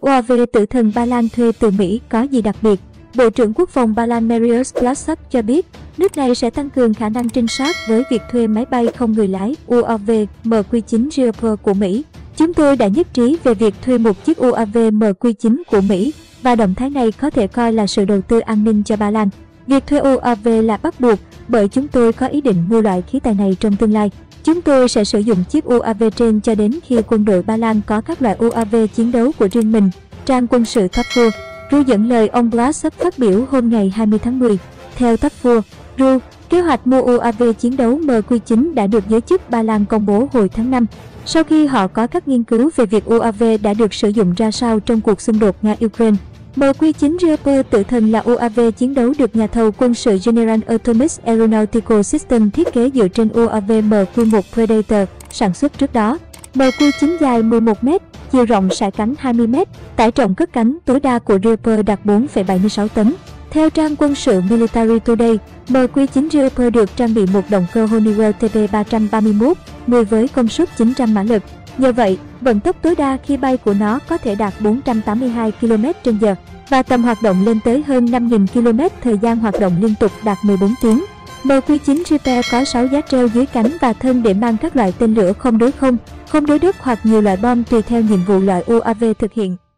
UAV tử thần Ba Lan thuê từ Mỹ có gì đặc biệt? Bộ trưởng Quốc phòng Ba Lan Mariusz Błaszczak cho biết, nước này sẽ tăng cường khả năng trinh sát với việc thuê máy bay không người lái UAV MQ-9 Reaper của Mỹ. Chúng tôi đã nhất trí về việc thuê một chiếc UAV MQ-9 của Mỹ, và động thái này có thể coi là sự đầu tư an ninh cho Ba Lan. Việc thuê UAV là bắt buộc, bởi chúng tôi có ý định mua loại khí tài này trong tương lai. Chúng tôi sẽ sử dụng chiếc UAV trên cho đến khi quân đội Ba Lan có các loại UAV chiến đấu của riêng mình. Trang quân sự Tafur Ru dẫn lời ông Błaszczak phát biểu hôm ngày 20 tháng 10. Theo Tafur Ru, kế hoạch mua UAV chiến đấu MQ-9 đã được giới chức Ba Lan công bố hồi tháng 5, sau khi họ có các nghiên cứu về việc UAV đã được sử dụng ra sao trong cuộc xung đột Nga-Ukraine. MQ-9 Reaper tử thần là UAV chiến đấu được nhà thầu quân sự General Atomics Aeronautical System thiết kế dựa trên UAV MQ-1 Predator sản xuất trước đó. MQ-9 dài 11m, chiều rộng sải cánh 20m, tải trọng cất cánh tối đa của Reaper đạt 4,76 tấn. Theo trang quân sự Military Today, MQ-9 Reaper được trang bị một động cơ Honeywell TP331, 10 với công suất 900 mã lực. Nhờ vậy, vận tốc tối đa khi bay của nó có thể đạt 482 km/h và tầm hoạt động lên tới hơn 5.000 km, thời gian hoạt động liên tục đạt 14 tiếng. MQ-9 Reaper có 6 giá treo dưới cánh và thân để mang các loại tên lửa không đối không, không đối đất hoặc nhiều loại bom tùy theo nhiệm vụ loại UAV thực hiện.